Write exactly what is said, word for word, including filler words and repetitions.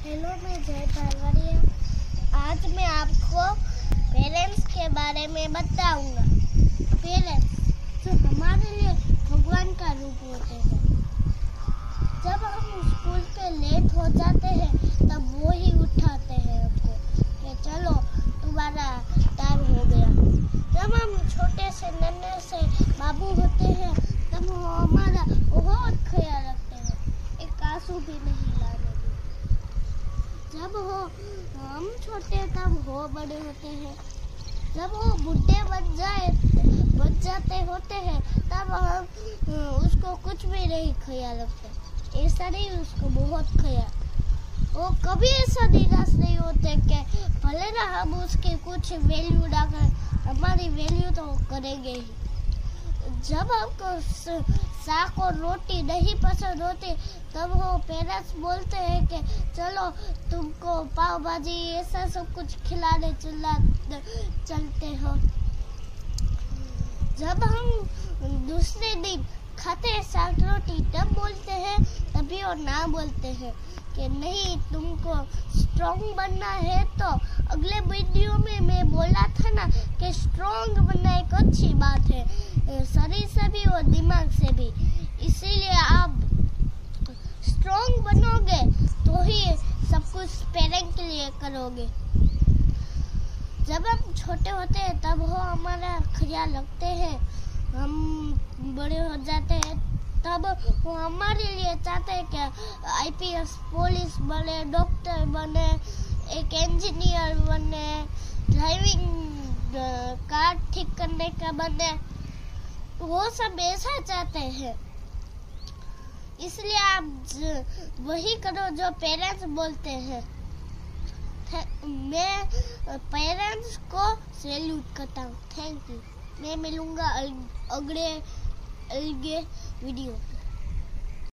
Hello, मैं जय पालवाड़िया। आज मैं आपको पेरेंट्स के बारे में बताऊंगा। पेरेंट्स जो हमारे लिए भगवान का रूप होते हैं। जब हम स्कूल पे लेट हो जाते हैं तब वो ही उठाते हैं हमको कि चलो तुम्हारा टाइम हो गया। जब हम छोटे से नन्हे से बाबू होते हैं तब वो हमारा बहुत ख्याल रखते हैं, एक आंसू भी नहीं लाने देते। जब हो हम छोटे तब वो बड़े होते हैं। जब वो बुढ़े बन जाए बन जाते होते हैं तब हम उसको कुछ भी नहीं ख्याल रखते। ऐसा नहीं, उसको बहुत ख्याल। वो कभी ऐसा निराश नहीं होते कि भले ना हम उसके कुछ वैल्यू ना करें, हमारी वैल्यू तो करेंगे ही। जब हमको साग और रोटी नहीं पसंद होती तब वो पेरेंट्स बोलते हैं कि चलो तुमको पाव भाजी ऐसा सब कुछ खिलाने चला चलते हो। जब हम दूसरे दिन खाते हैं साग रोटी तब बोलते हैं, तभी वो ना बोलते हैं कि नहीं तुमको स्ट्रॉन्ग बनना है। तो अगले वीडियो में मैं बोला था ना कि स्ट्रॉन्ग बनना एक अच्छी बात है, शरीर से भी और दिमाग से भी। इसीलिए आप स्ट्रॉन्ग बनोगे तो ही सब कुछ पेरेंट के लिए करोगे। जब हम छोटे होते हैं तब वो हमारा ख्याल रखते हैं। हम बड़े हो जाते हैं तब वो हमारे लिए चाहते हैं कि आई पी एस पुलिस बने, डॉक्टर बने, एक इंजीनियर बने, ड्राइविंग कार ठीक करने का बने। वो सब ऐसा चाहते हैं। इसलिए आप वही करो जो पेरेंट्स बोलते हैं। मैं पेरेंट्स को सैल्यूट करता हूँ। Thank you. मैं मिलूंगा अगले अगले वीडियो।